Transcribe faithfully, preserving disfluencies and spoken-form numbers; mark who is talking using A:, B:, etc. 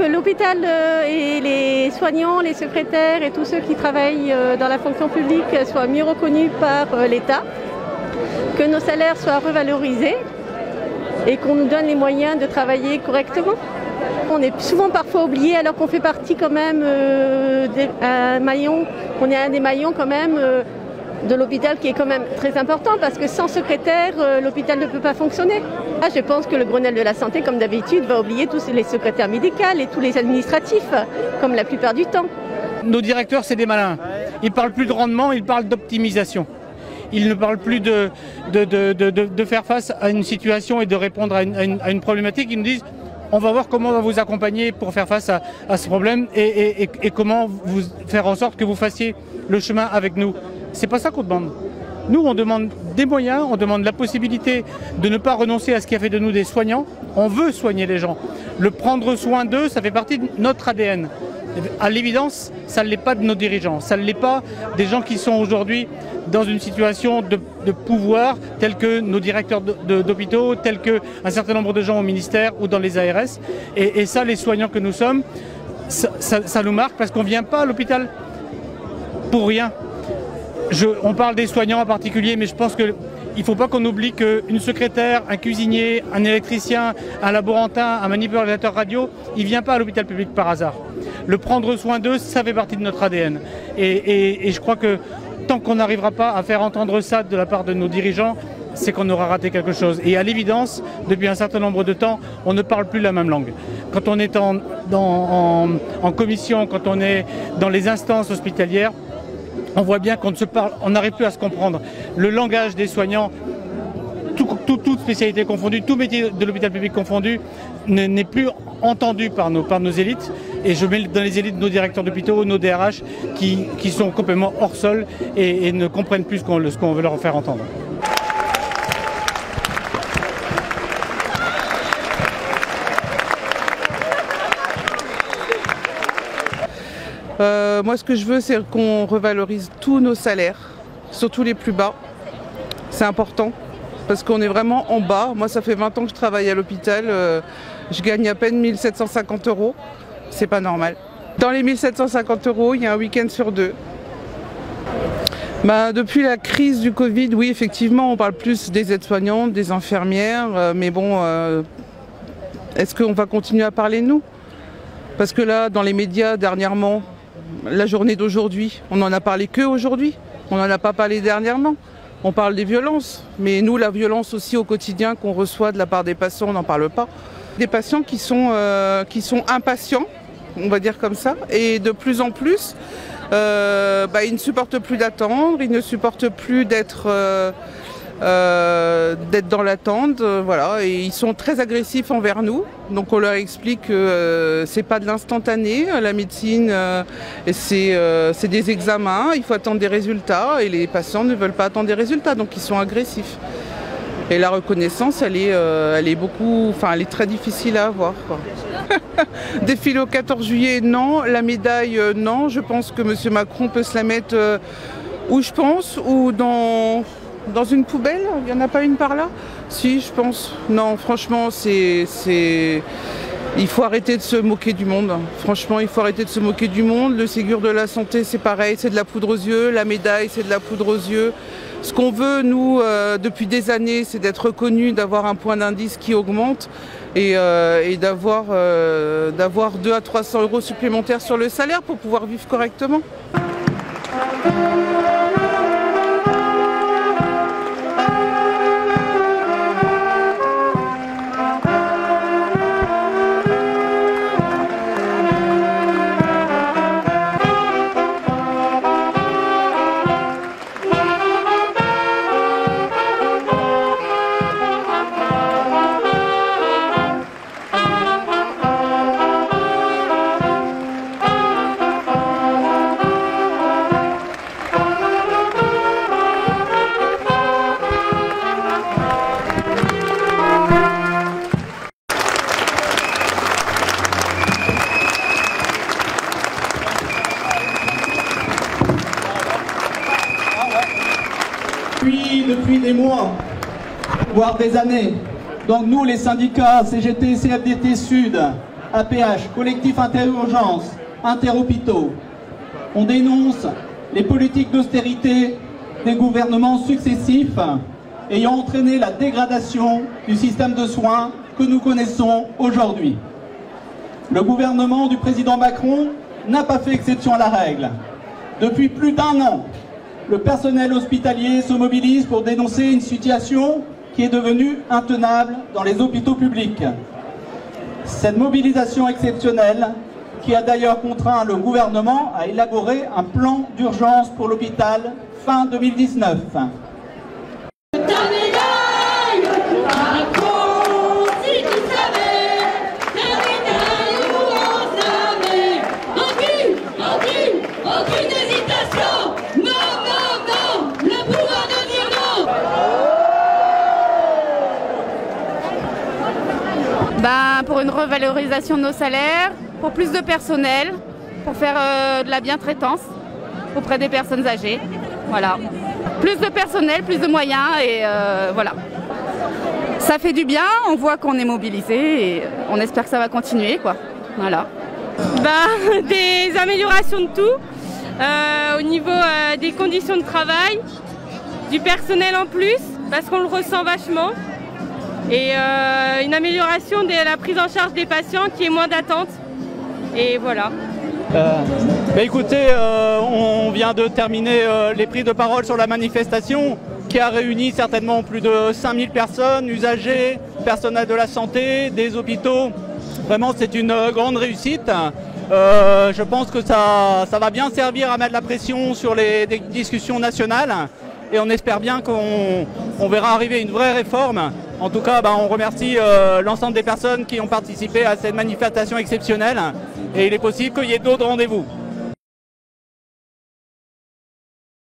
A: que l'hôpital et les soignants, les secrétaires et tous ceux qui travaillent dans la fonction publique soient mieux reconnus par l'État, que nos salaires soient revalorisés et qu'on nous donne les moyens de travailler correctement. On est souvent parfois oublié alors qu'on fait partie quand même euh, d'un maillon, on est un des maillons quand même euh, de l'hôpital qui est quand même très important parce que sans secrétaire, euh, l'hôpital ne peut pas fonctionner. Ah, je pense que le Grenelle de la santé, comme d'habitude, va oublier tous les secrétaires médicaux et tous les administratifs, comme la plupart du temps.
B: Nos directeurs, c'est des malins. Ils ne parlent plus de rendement, ils parlent d'optimisation. Ils ne parlent plus de, de, de, de, de faire face à une situation et de répondre à une, à une, à une problématique. Ils nous disent on va voir comment on va vous accompagner pour faire face à, à ce problème et, et, et, et comment vous faire en sorte que vous fassiez le chemin avec nous. C'est pas ça qu'on demande. Nous, on demande des moyens, on demande la possibilité de ne pas renoncer à ce qui a fait de nous des soignants. On veut soigner les gens. Le prendre soin d'eux, ça fait partie de notre A D N. À l'évidence, ça ne l'est pas de nos dirigeants. Ça ne l'est pas des gens qui sont aujourd'hui dans une situation de, de pouvoir, tels que nos directeurs d'hôpitaux, tels qu'un certain nombre de gens au ministère ou dans les A R S. Et, et ça, les soignants que nous sommes, ça, ça, ça nous marque parce qu'on ne vient pas à l'hôpital pour rien. Je, on parle des soignants en particulier, mais je pense qu'il ne faut pas qu'on oublie qu'une secrétaire, un cuisinier, un électricien, un laborantin, un manipulateur radio, il ne vient pas à l'hôpital public par hasard. Le prendre soin d'eux, ça fait partie de notre A D N. Et, et, et je crois que tant qu'on n'arrivera pas à faire entendre ça de la part de nos dirigeants, c'est qu'on aura raté quelque chose. Et à l'évidence, depuis un certain nombre de temps, on ne parle plus la même langue. Quand on est en, dans, en, en commission, quand on est dans les instances hospitalières, on voit bien qu'on ne se parle, on n'arrive plus à se comprendre. Le langage des soignants, tout, tout, toute spécialité confondue, tout métier de l'hôpital public confondu, n'est plus entendu par nos, par nos élites. Et je mets dans les élites nos directeurs d'hôpitaux, nos D R H, qui, qui sont complètement hors sol et, et ne comprennent plus ce qu'on ce qu'on veut leur faire entendre.
C: Euh, moi, ce que je veux, c'est qu'on revalorise tous nos salaires, surtout les plus bas. C'est important, parce qu'on est vraiment en bas. Moi, ça fait vingt ans que je travaille à l'hôpital. Euh, je gagne à peine mille sept cent cinquante euros. C'est pas normal. Dans les mille sept cent cinquante euros, il y a un week-end sur deux. Bah, depuis la crise du Covid, oui, effectivement, on parle plus des aides-soignantes, des infirmières. Euh, mais bon, euh, est-ce qu'on va continuer à parler de nous? Parce que là, dans les médias, dernièrement, la journée d'aujourd'hui, on n'en a parlé que aujourd'hui. On n'en a pas parlé dernièrement. On parle des violences. Mais nous, la violence aussi au quotidien qu'on reçoit de la part des patients, on n'en parle pas. Des patients qui sont, euh, qui sont impatients, on va dire comme ça. Et de plus en plus, euh, bah, ils ne supportent plus d'attendre, ils ne supportent plus d'être... Euh, Euh, d'être dans l'attente, euh, voilà, et ils sont très agressifs envers nous. Donc on leur explique que euh, c'est pas de l'instantané, la médecine, euh, c'est euh, c'est des examens, il faut attendre des résultats, et les patients ne veulent pas attendre des résultats, donc ils sont agressifs. Et la reconnaissance, elle est, euh, elle est beaucoup, enfin, elle est très difficile à avoir, quoi. Défilé au quatorze juillet, non. La médaille, euh, non. Je pense que monsieur Macron peut se la mettre euh, où je pense, ou dans Dans une poubelle, il n'y en a pas une par là? Si, je pense. Non, franchement, c'est, c'est... il faut arrêter de se moquer du monde. Franchement, il faut arrêter de se moquer du monde. Le Ségur de la santé, c'est pareil, c'est de la poudre aux yeux. La médaille, c'est de la poudre aux yeux. Ce qu'on veut, nous, euh, depuis des années, c'est d'être reconnu, d'avoir un point d'indice qui augmente et, euh, et d'avoir, euh, d'avoir deux à trois cents euros supplémentaires sur le salaire pour pouvoir vivre correctement.
D: Depuis, depuis des mois, voire des années. Donc nous, les syndicats C G T, C F D T Sud, A P H, collectif interurgence, interhôpitaux. On dénonce les politiques d'austérité des gouvernements successifs ayant entraîné la dégradation du système de soins que nous connaissons aujourd'hui. Le gouvernement du président Macron n'a pas fait exception à la règle. Depuis plus d'un an, le personnel hospitalier se mobilise pour dénoncer une situation qui est devenue intenable dans les hôpitaux publics. Cette mobilisation exceptionnelle, qui a d'ailleurs contraint le gouvernement à élaborer un plan d'urgence pour l'hôpital fin deux mille dix-neuf.
E: Ben, pour une revalorisation de nos salaires, pour plus de personnel, pour faire euh, de la bientraitance auprès des personnes âgées. Voilà. Plus de personnel, plus de moyens et euh, voilà. Ça fait du bien, on voit qu'on est mobilisé et on espère que ça va continuer, quoi. Voilà.
F: Ben, des améliorations de tout, euh, au niveau euh, des conditions de travail, du personnel en plus, parce qu'on le ressent vachement. Et euh, une amélioration de la prise en charge des patients, qui est moins d'attente. Et voilà.
G: Euh, bah écoutez, euh, on vient de terminer euh, les prises de parole sur la manifestation qui a réuni certainement plus de cinq mille personnes, usagers, personnel de la santé, des hôpitaux. Vraiment, c'est une grande réussite. Euh, je pense que ça, ça va bien servir à mettre la pression sur les, les discussions nationales. Et on espère bien qu'on on verra arriver une vraie réforme. En tout cas, bah, on remercie euh, l'ensemble des personnes qui ont participé à cette manifestation exceptionnelle. Et il est possible qu'il y ait d'autres rendez-vous.